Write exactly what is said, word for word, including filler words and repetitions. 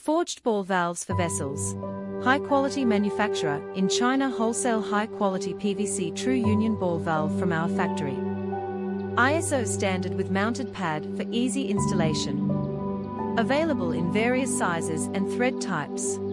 Forged ball valves for vessels. High-quality manufacturer in China Wholesale high-quality P V C true union ball valve from our factory. I S O standard with mounted pad for easy installation. Available in various sizes and thread types.